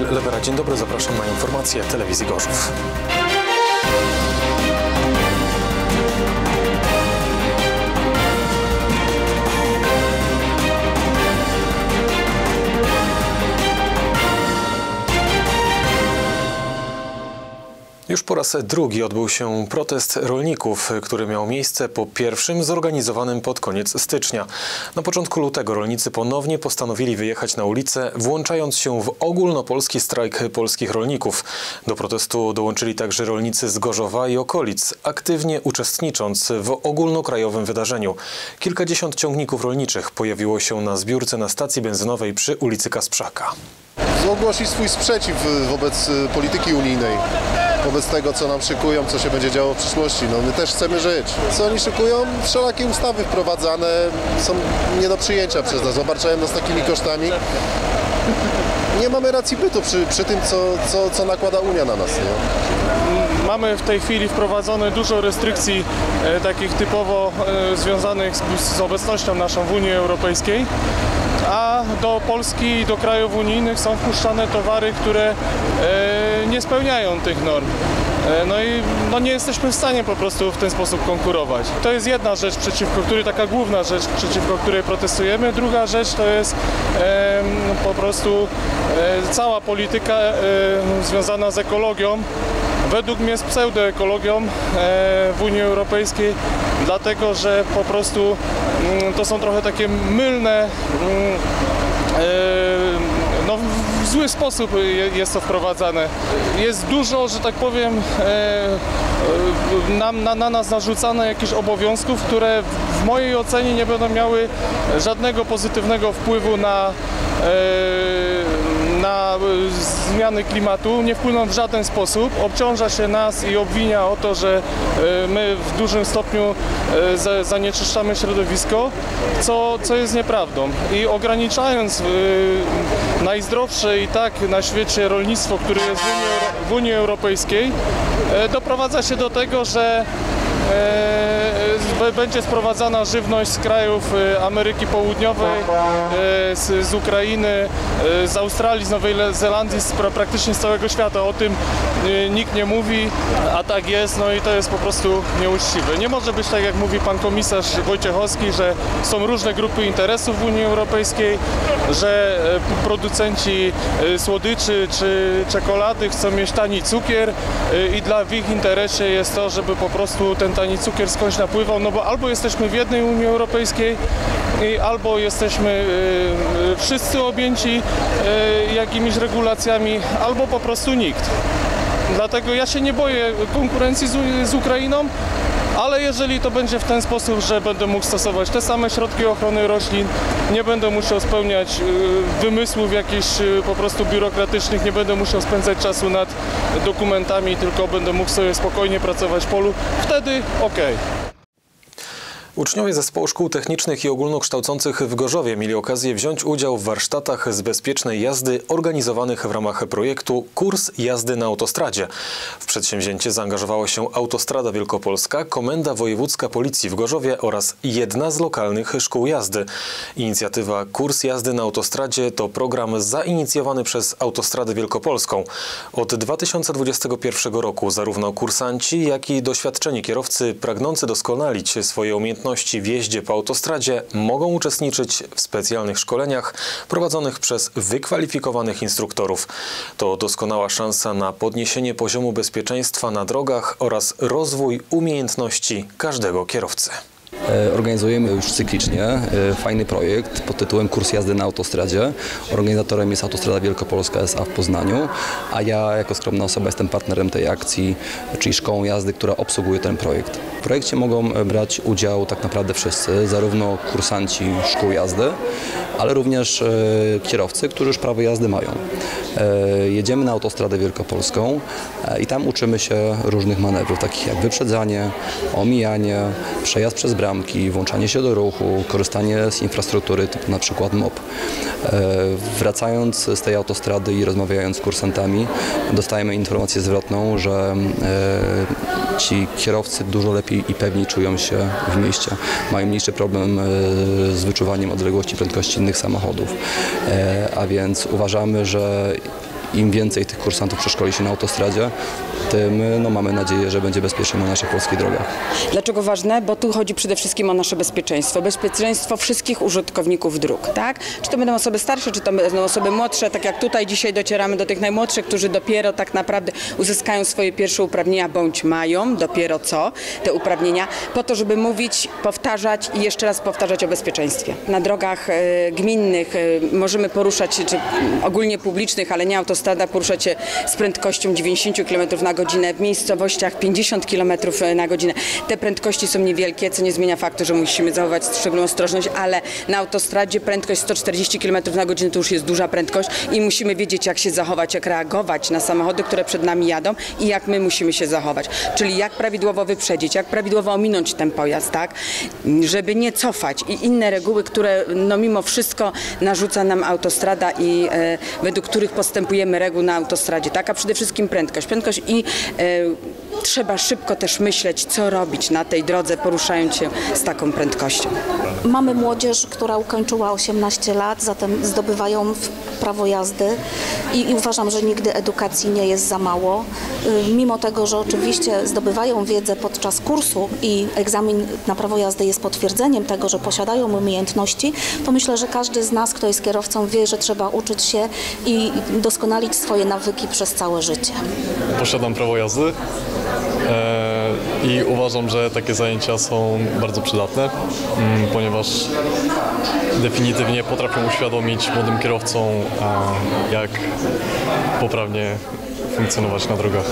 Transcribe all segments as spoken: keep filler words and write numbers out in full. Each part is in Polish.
Lewera, dzień dobry, zapraszam na informacje Telewizji Gorzów. Już po raz drugi odbył się protest rolników, który miał miejsce po pierwszym zorganizowanym pod koniec stycznia. Na początku lutego rolnicy ponownie postanowili wyjechać na ulicę, włączając się w ogólnopolski strajk polskich rolników. Do protestu dołączyli także rolnicy z Gorzowa i okolic, aktywnie uczestnicząc w ogólnokrajowym wydarzeniu. Kilkadziesiąt ciągników rolniczych pojawiło się na zbiórce na stacji benzynowej przy ulicy Kasprzaka. Ogłosić swój sprzeciw wobec polityki unijnej, wobec tego, co nam szykują, co się będzie działo w przyszłości. No, my też chcemy żyć. Co oni szykują? Wszelakie ustawy wprowadzane są nie do przyjęcia przez nas, obarczają nas takimi kosztami. Nie mamy racji bytu przy, przy tym, co, co, co nakłada Unia na nas. Nie? Mamy w tej chwili wprowadzone dużo restrykcji e, takich typowo e, związanych z, z obecnością naszą w Unii Europejskiej, a do Polski i do krajów unijnych są wpuszczane towary, które e, nie spełniają tych norm. E, no i no nie jesteśmy w stanie po prostu w ten sposób konkurować. To jest jedna rzecz, przeciwko której, taka główna rzecz, przeciwko której protestujemy. Druga rzecz to jest e, po prostu e, cała polityka e, związana z ekologią. Według mnie z pseudoekologią w Unii Europejskiej, dlatego że po prostu to są trochę takie mylne, no w zły sposób jest to wprowadzane. Jest dużo, że tak powiem, nam, na, na nas narzucane jakichś obowiązków, które w mojej ocenie nie będą miały żadnego pozytywnego wpływu na na zmiany klimatu, nie wpłyną w żaden sposób. Obciąża się nas i obwinia o to, że my w dużym stopniu zanieczyszczamy środowisko, co, co jest nieprawdą. I ograniczając najzdrowsze i tak na świecie rolnictwo, które jest w Unii, w Unii Europejskiej, doprowadza się do tego, że będzie sprowadzana żywność z krajów Ameryki Południowej, z, z Ukrainy, z Australii, z Nowej Zelandii, z, praktycznie z całego świata. O tym nikt nie mówi, a tak jest, no i to jest po prostu nieuczciwe. Nie może być tak, jak mówi pan komisarz Wojciechowski, że są różne grupy interesów w Unii Europejskiej, że producenci słodyczy czy czekolady chcą mieć tani cukier i dla w ich interesie jest to, żeby po prostu ten tani cukier skądś napływał, no bo albo jesteśmy w jednej Unii Europejskiej, albo jesteśmy wszyscy objęci jakimiś regulacjami, albo po prostu nikt. Dlatego ja się nie boję konkurencji z, z Ukrainą, ale jeżeli to będzie w ten sposób, że będę mógł stosować te same środki ochrony roślin, nie będę musiał spełniać wymysłów jakichś po prostu biurokratycznych, nie będę musiał spędzać czasu nad dokumentami, tylko będę mógł sobie spokojnie pracować w polu, wtedy okej. Uczniowie Zespołu Szkół Technicznych i Ogólnokształcących w Gorzowie mieli okazję wziąć udział w warsztatach z bezpiecznej jazdy organizowanych w ramach projektu Kurs jazdy na autostradzie. W przedsięwzięcie zaangażowała się Autostrada Wielkopolska, Komenda Wojewódzka Policji w Gorzowie oraz jedna z lokalnych szkół jazdy. Inicjatywa Kurs jazdy na autostradzie to program zainicjowany przez Autostradę Wielkopolską. Od dwa tysiące dwudziestego pierwszego roku zarówno kursanci, jak i doświadczeni kierowcy pragnący doskonalić swoje umiejętności w jeździe po autostradzie mogą uczestniczyć w specjalnych szkoleniach prowadzonych przez wykwalifikowanych instruktorów. To doskonała szansa na podniesienie poziomu bezpieczeństwa na drogach oraz rozwój umiejętności każdego kierowcy. Organizujemy już cyklicznie fajny projekt pod tytułem Kurs jazdy na autostradzie. Organizatorem jest Autostrada Wielkopolska S A w Poznaniu, a ja jako skromna osoba jestem partnerem tej akcji, czyli szkołą jazdy, która obsługuje ten projekt. W projekcie mogą brać udział tak naprawdę wszyscy, zarówno kursanci szkół jazdy, ale również kierowcy, którzy już prawo jazdy mają. Jedziemy na Autostradę Wielkopolską i tam uczymy się różnych manewrów, takich jak wyprzedzanie, omijanie, przejazd przez bramki, włączanie się do ruchu, korzystanie z infrastruktury typu na przykład M O P. Wracając z tej autostrady i rozmawiając z kursantami, dostajemy informację zwrotną, że ci kierowcy dużo lepiej i pewniej czują się w mieście. Mają mniejszy problem z wyczuwaniem odległości prędkości innych samochodów. A więc uważamy, że im więcej tych kursantów przeszkoli się na autostradzie, tym no, mamy nadzieję, że będzie bezpiecznie na naszych polskich drogach. Dlaczego ważne? Bo tu chodzi przede wszystkim o nasze bezpieczeństwo. Bezpieczeństwo wszystkich użytkowników dróg, tak? Czy to będą osoby starsze, czy to będą osoby młodsze, tak jak tutaj dzisiaj docieramy do tych najmłodszych, którzy dopiero tak naprawdę uzyskają swoje pierwsze uprawnienia, bądź mają dopiero co te uprawnienia, po to, żeby mówić, powtarzać i jeszcze raz powtarzać o bezpieczeństwie. Na drogach y, gminnych y, możemy poruszać się, czy ogólnie publicznych, ale nie autostradach, poruszać się z prędkością dziewięćdziesiąt kilometrów na godzinę, w miejscowościach pięćdziesiąt kilometrów na godzinę. Te prędkości są niewielkie, co nie zmienia faktu, że musimy zachować szczególną ostrożność, ale na autostradzie prędkość sto czterdzieści kilometrów na godzinę to już jest duża prędkość i musimy wiedzieć, jak się zachować, jak reagować na samochody, które przed nami jadą i jak my musimy się zachować. Czyli jak prawidłowo wyprzedzić, jak prawidłowo ominąć ten pojazd, tak? Żeby nie cofać i inne reguły, które no mimo wszystko narzuca nam autostrada i e, według których postępujemy reguł na autostradzie, tak? A przede wszystkim prędkość. Prędkość i e, trzeba szybko też myśleć, co robić na tej drodze, poruszając się z taką prędkością. Mamy młodzież, która ukończyła osiemnaście lat, zatem zdobywają prawo jazdy i, i uważam, że nigdy edukacji nie jest za mało. Mimo tego, że oczywiście zdobywają wiedzę podczas kursu i egzamin na prawo jazdy jest potwierdzeniem tego, że posiadają umiejętności, to myślę, że każdy z nas, kto jest kierowcą, wie, że trzeba uczyć się i doskonalić swoje nawyki przez całe życie. Posiadam prawo jazdy e, i uważam, że takie zajęcia są bardzo przydatne, m, ponieważ definitywnie potrafią uświadomić młodym kierowcom, a, jak poprawnie funkcjonować na drogach.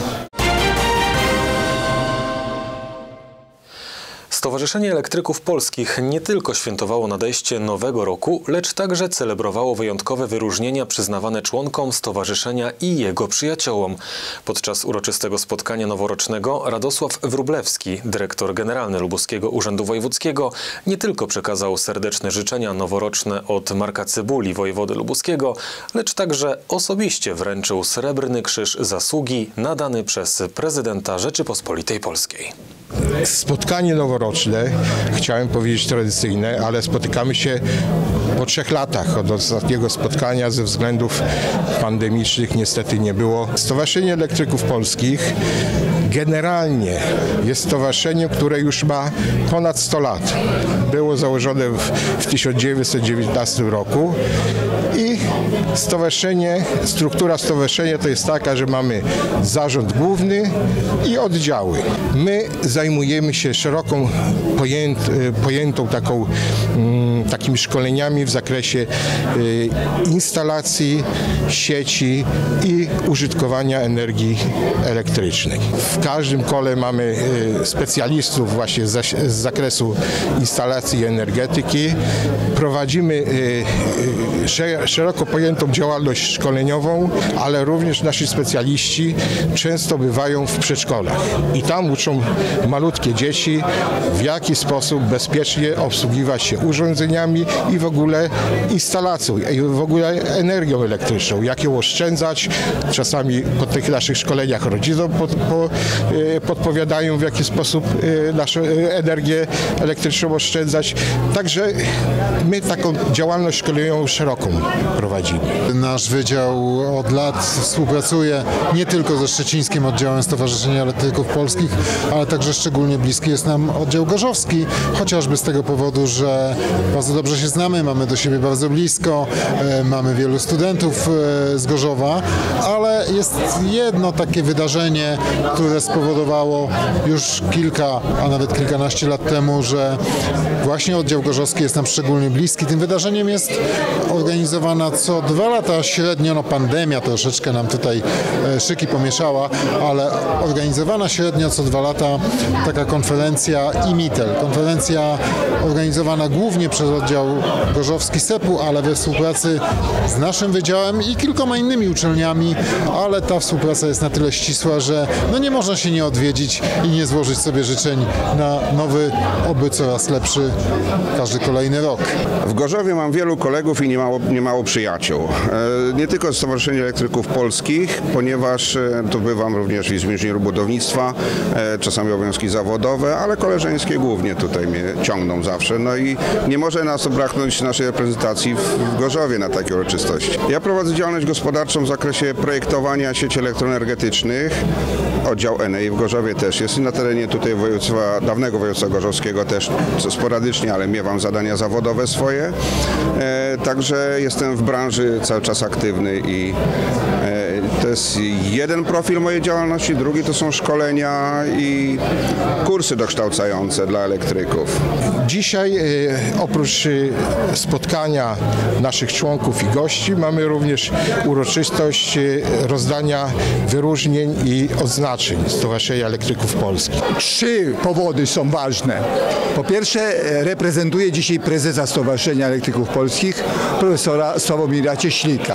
Stowarzyszenie Elektryków Polskich nie tylko świętowało nadejście nowego roku, lecz także celebrowało wyjątkowe wyróżnienia przyznawane członkom stowarzyszenia i jego przyjaciołom. Podczas uroczystego spotkania noworocznego Radosław Wróblewski, dyrektor generalny Lubuskiego Urzędu Wojewódzkiego, nie tylko przekazał serdeczne życzenia noworoczne od Marka Cybuli, wojewody lubuskiego, lecz także osobiście wręczył Srebrny Krzyż Zasługi nadany przez prezydenta Rzeczypospolitej Polskiej. Spotkanie noworoczne, chciałem powiedzieć tradycyjne, ale spotykamy się po trzech latach od ostatniego spotkania. Ze względów pandemicznych niestety nie było. Stowarzyszenie Elektryków Polskich generalnie jest stowarzyszeniem, które już ma ponad sto lat. Było założone w, w tysiąc dziewięćset dziewiętnastym roku i stowarzyszenie, struktura stowarzyszenia to jest taka, że mamy zarząd główny i oddziały. My zajmujemy się szeroką pojęt, pojętą taką, takimi szkoleniami w zakresie instalacji, sieci i użytkowania energii elektrycznej. W każdym kole mamy specjalistów właśnie z zakresu instalacji i energetyki. Prowadzimy szeroko pojętą działalność szkoleniową, ale również nasi specjaliści często bywają w przedszkolach i tam uczą malutkie dzieci, w jaki sposób bezpiecznie obsługiwać się urządzeniami i w ogóle instalacją, i w ogóle energią elektryczną, jak ją oszczędzać. Czasami po tych naszych szkoleniach rodzicom pod, po, podpowiadają, w jaki sposób naszą energię elektryczną oszczędzać. Także my taką działalność szkoleniową szeroką prowadzimy. Nasz wydział od lat współpracuje nie tylko ze szczecińskim oddziałem Stowarzyszenia Elektryków Polskich, ale także szczególnie bliski jest nam oddział gorzowski, chociażby z tego powodu, że bardzo dobrze się znamy, mamy do siebie bardzo blisko, mamy wielu studentów z Gorzowa, ale jest jedno takie wydarzenie, które spowodowało już kilka, a nawet kilkanaście lat temu, że właśnie oddział gorzowski jest nam szczególnie bliski. Tym wydarzeniem jest organizowana co dwa lata średnio, no pandemia troszeczkę nam tutaj szyki pomieszała, ale organizowana średnio co dwa lata taka konferencja IMITEL. Konferencja organizowana głównie przez oddział gorzowski sepu, ale we współpracy z naszym wydziałem i kilkoma innymi uczelniami, ale ta współpraca jest na tyle ścisła, że no nie może można się nie odwiedzić i nie złożyć sobie życzeń na nowy, oby coraz lepszy każdy kolejny rok. W Gorzowie mam wielu kolegów i niemało, niemało przyjaciół. E, nie tylko Stowarzyszenie Elektryków Polskich, ponieważ e, tu bywam również w inżynieru budownictwa, e, czasami obowiązki zawodowe, ale koleżeńskie głównie tutaj mnie ciągną zawsze. No i nie może nas braknąć naszej reprezentacji w, w Gorzowie na takie uroczystości. Ja prowadzę działalność gospodarczą w zakresie projektowania sieci elektroenergetycznych. Oddział N E I w Gorzowie też jest. Na terenie tutaj województwa, dawnego województwa gorzowskiego też sporadycznie, ale miewam zadania zawodowe swoje. E, także jestem w branży cały czas aktywny i e, to jest jeden profil mojej działalności, drugi to są szkolenia i kursy dokształcające dla elektryków. Dzisiaj e, oprócz e, spotkania naszych członków i gości mamy również uroczystość e, rozdania wyróżnień i odznaczeń Stowarzyszenia Elektryków Polskich. Trzy powody są ważne. Po pierwsze, reprezentuję dzisiaj prezesa Stowarzyszenia Elektryków Polskich, profesora Sławomira Cieślika.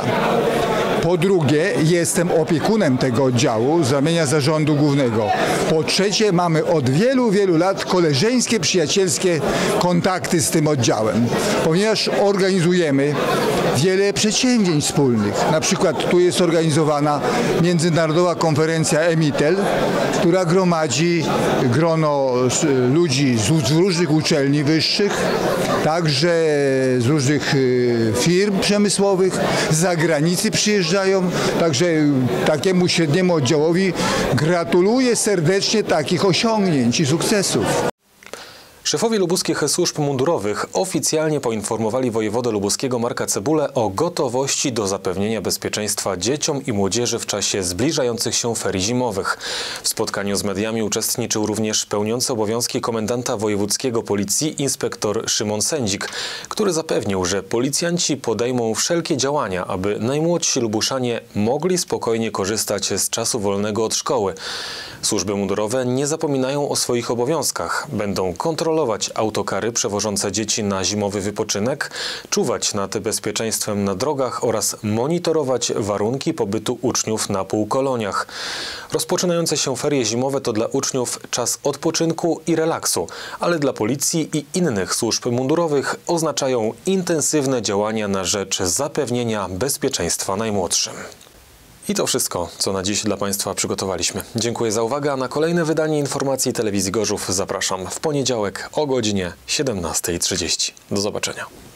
Po drugie, jestem opiekunem tego oddziału z ramienia zarządu głównego. Po trzecie, mamy od wielu, wielu lat koleżeńskie, przyjacielskie kontakty z tym oddziałem, ponieważ organizujemy wiele przedsięwzięć wspólnych. Na przykład tu jest organizowana międzynarodowa konferencja EMITEL, która gromadzi grono ludzi z różnych uczelni wyższych, także z różnych firm przemysłowych, z zagranicy przyjeżdżają. Także takiemu średniemu oddziałowi gratuluję serdecznie takich osiągnięć i sukcesów. Szefowie lubuskich służb mundurowych oficjalnie poinformowali wojewodę lubuskiego Marka Cebulę o gotowości do zapewnienia bezpieczeństwa dzieciom i młodzieży w czasie zbliżających się ferii zimowych. W spotkaniu z mediami uczestniczył również pełniący obowiązki komendanta wojewódzkiego policji inspektor Szymon Sędzik, który zapewnił, że policjanci podejmą wszelkie działania, aby najmłodsi lubuszanie mogli spokojnie korzystać z czasu wolnego od szkoły. Służby mundurowe nie zapominają o swoich obowiązkach. Będą kontrolować autokary przewożące dzieci na zimowy wypoczynek, czuwać nad bezpieczeństwem na drogach oraz monitorować warunki pobytu uczniów na półkoloniach. Rozpoczynające się ferie zimowe to dla uczniów czas odpoczynku i relaksu, ale dla policji i innych służb mundurowych oznaczają intensywne działania na rzecz zapewnienia bezpieczeństwa najmłodszym. I to wszystko, co na dziś dla Państwa przygotowaliśmy. Dziękuję za uwagę, a na kolejne wydanie informacji Telewizji Gorzów zapraszam w poniedziałek o godzinie siedemnastej trzydzieści. Do zobaczenia.